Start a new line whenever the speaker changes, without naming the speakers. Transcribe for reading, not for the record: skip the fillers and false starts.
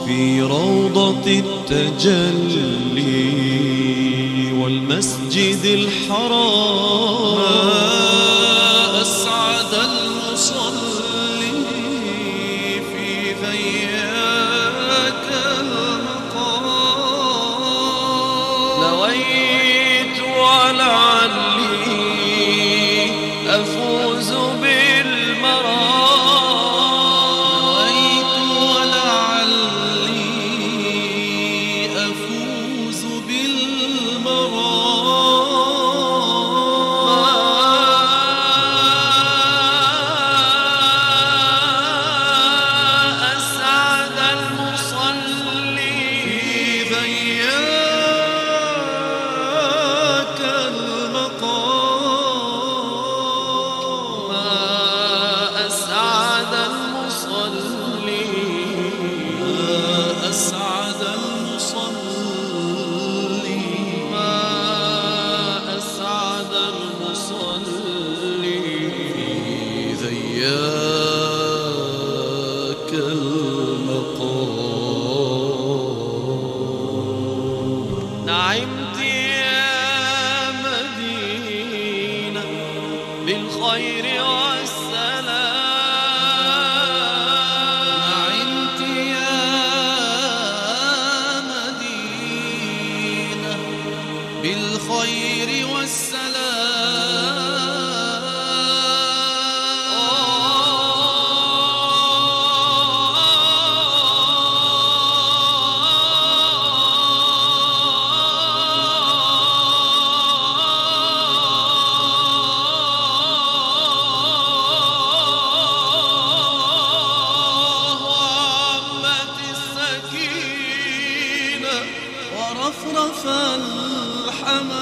في روضة التجلي والمسجد الحرام.
ما أسعد المصلي في ذياك المقام. نويت ولعلي أفوز ذياك المقام. نعمت يا مدينة بالخير والسلام. نعمت يا مدينة بالخير والسلام. ورفرف الحمام.